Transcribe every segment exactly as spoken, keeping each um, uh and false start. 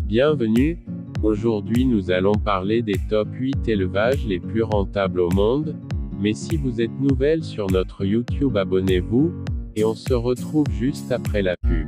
Bienvenue, aujourd'hui nous allons parler des top huit élevages les plus rentables au monde, mais si vous êtes nouvelle sur notre YouTube, abonnez-vous, et on se retrouve juste après la pub.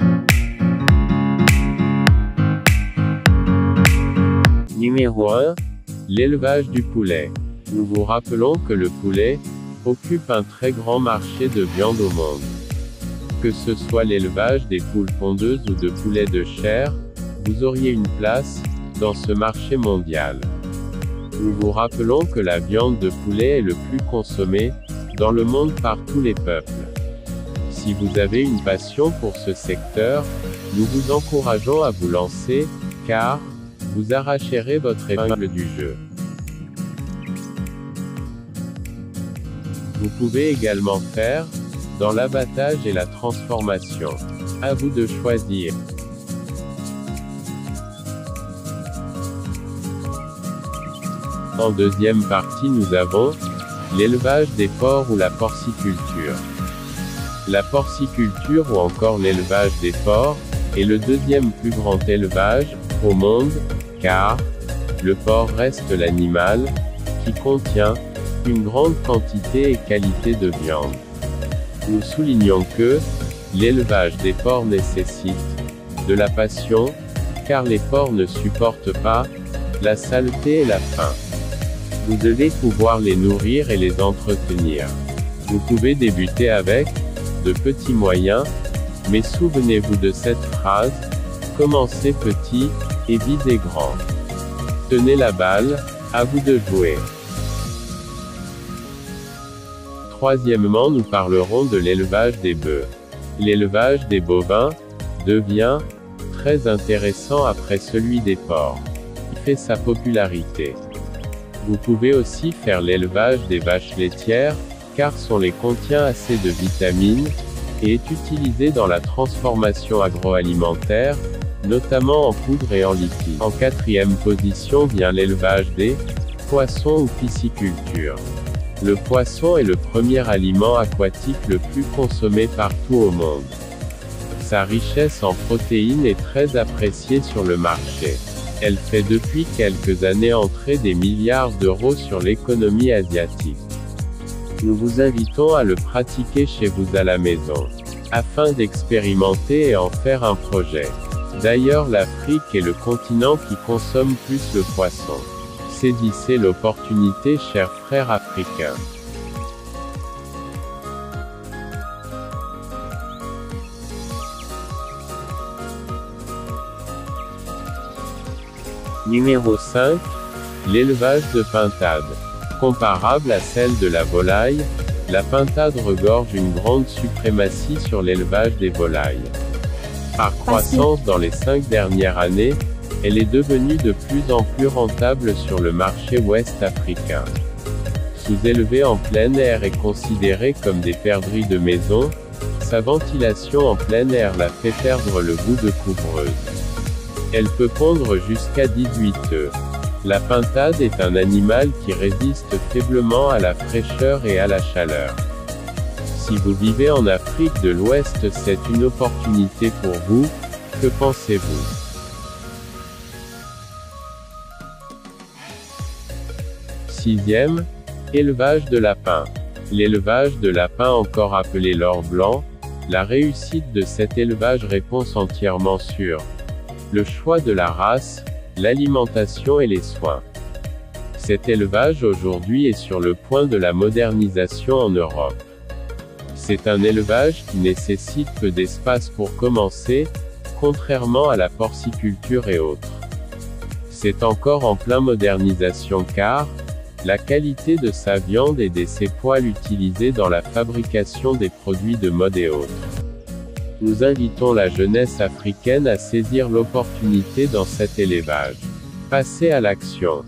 Numéro un. L'élevage du poulet. Nous vous rappelons que le poulet occupe un très grand marché de viande au monde. Que ce soit l'élevage des poules pondeuses ou de poulets de chair, vous auriez une place dans ce marché mondial. Nous vous rappelons que la viande de poulet est le plus consommée dans le monde par tous les peuples. Si vous avez une passion pour ce secteur, nous vous encourageons à vous lancer, car vous arracherez votre épingle du jeu. Vous pouvez également faire dans l'abattage et la transformation. À vous de choisir. En deuxième partie, nous avons l'élevage des porcs ou la porciculture. La porciculture ou encore l'élevage des porcs est le deuxième plus grand élevage au monde, car le porc reste l'animal qui contient une grande quantité et qualité de viande. Nous soulignons que l'élevage des porcs nécessite de la passion, car les porcs ne supportent pas la saleté et la faim. Vous devez pouvoir les nourrir et les entretenir. Vous pouvez débuter avec de petits moyens, mais souvenez-vous de cette phrase: commencez petit et visez grand. Tenez la balle, à vous de jouer. Troisièmement, nous parlerons de l'élevage des bœufs. L'élevage des bovins devient très intéressant après celui des porcs, qui fait sa popularité. Vous pouvez aussi faire l'élevage des vaches laitières, car son lait contient assez de vitamines, et est utilisé dans la transformation agroalimentaire, notamment en poudre et en liquide. En quatrième position vient l'élevage des poissons ou pisciculture. Le poisson est le premier aliment aquatique le plus consommé partout au monde. Sa richesse en protéines est très appréciée sur le marché. Elle fait depuis quelques années entrer des milliards d'euros sur l'économie asiatique. Nous vous invitons à le pratiquer chez vous à la maison, afin d'expérimenter et en faire un projet. D'ailleurs, l'Afrique est le continent qui consomme plus le poisson. Saisissez l'opportunité, chers frères africains. Numéro cinq. L'élevage de pintade. Comparable à celle de la volaille, la pintade regorge une grande suprématie sur l'élevage des volailles. Par croissance dans les cinq dernières années, elle est devenue de plus en plus rentable sur le marché ouest africain. Sous-élevée en plein air et considérée comme des perdrix de maison, sa ventilation en plein air la fait perdre le goût de couvreuse. Elle peut pondre jusqu'à dix-huit œufs. La pintade est un animal qui résiste faiblement à la fraîcheur et à la chaleur. Si vous vivez en Afrique de l'Ouest, c'est une opportunité pour vous. Que pensez-vous? Sixième. Élevage de lapins. L'élevage de lapins, encore appelé l'or blanc, la réussite de cet élevage repose entièrement sur le choix de la race, l'alimentation et les soins. Cet élevage aujourd'hui est sur le point de la modernisation en Europe. C'est un élevage qui nécessite peu d'espace pour commencer, contrairement à la porciculture et autres. C'est encore en plein modernisation car la qualité de sa viande et de ses poils utilisés dans la fabrication des produits de mode et autres. Nous invitons la jeunesse africaine à saisir l'opportunité dans cet élevage. Passez à l'action.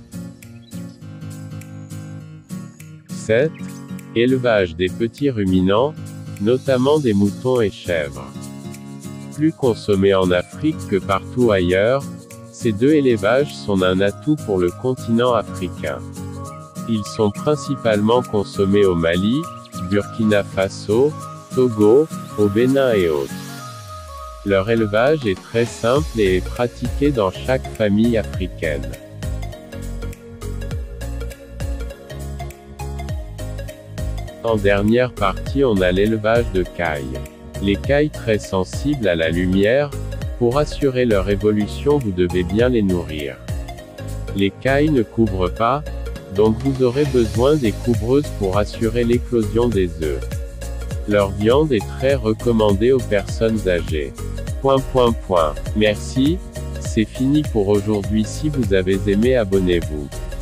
sept. Élevage des petits ruminants, notamment des moutons et chèvres. Plus consommés en Afrique que partout ailleurs, ces deux élevages sont un atout pour le continent africain. Ils sont principalement consommés au Mali, Burkina Faso, Togo, au Bénin et autres. Leur élevage est très simple et est pratiqué dans chaque famille africaine. En dernière partie, on a l'élevage de cailles. Les cailles très sensibles à la lumière, pour assurer leur évolution vous devez bien les nourrir. Les cailles ne couvrent pas, donc vous aurez besoin des couvreuses pour assurer l'éclosion des œufs. Leur viande est très recommandée aux personnes âgées. Point, point, point. Merci, c'est fini pour aujourd'hui. Si vous avez aimé, abonnez-vous.